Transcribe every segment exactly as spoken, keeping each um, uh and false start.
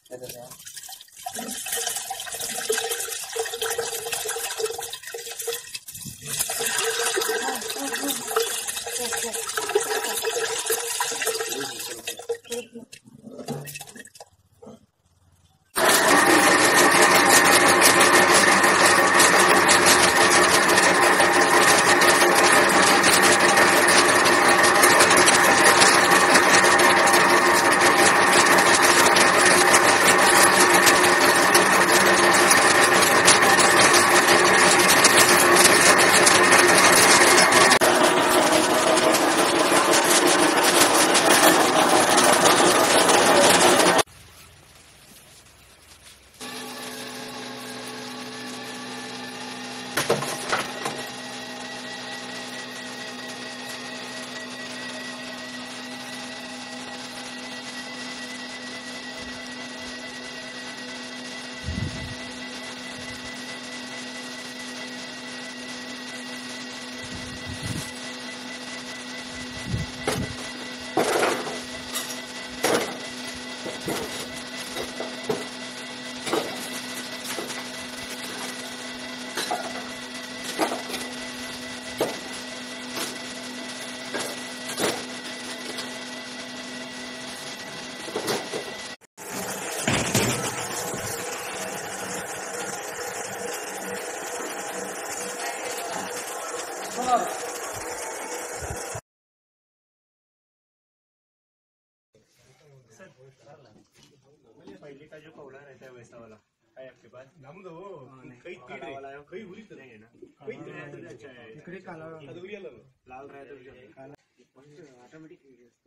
पहले का जो कौला रहता है वैसा वाला है आपके पास? नमदो कई तीड़ वाला है, कई उरी नहीं है ना, कई तो अच्छा है। इकड़े काला ಅದು ಉರಿಯಲ್ಲ, लाल रहे तो काला ऑटोमेटिक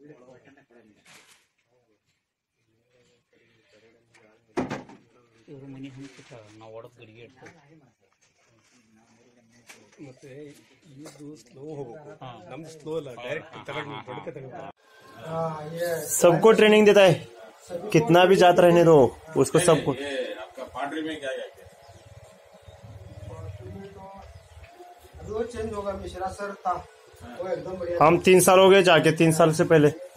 ಇವರು ಮನೆ ಹಂತ ನಾವು ಒಡದ್ ಗಡಿಗೆ ಇಡ್ತೀವಿ ಮತ್ತೆ ಇದು ಸ್ಲೋ ಹೋಗಬೇಕು, ನಮ್ದು ಸ್ಲೋ ಅಲ್ಲ, ಡೈರೆಕ್ಟ್ ತಗೊಂಡು ಬಡಕೆ ತಗೊಂಡು। सबको ट्रेनिंग देता है, कितना भी जात रहने दो उसको सबको। आपका पार्टी में क्या क्या चेंज होगा, मिश्रा सर था वो एकदम बढ़िया। हम तीन साल हो गए जाके, तीन साल से पहले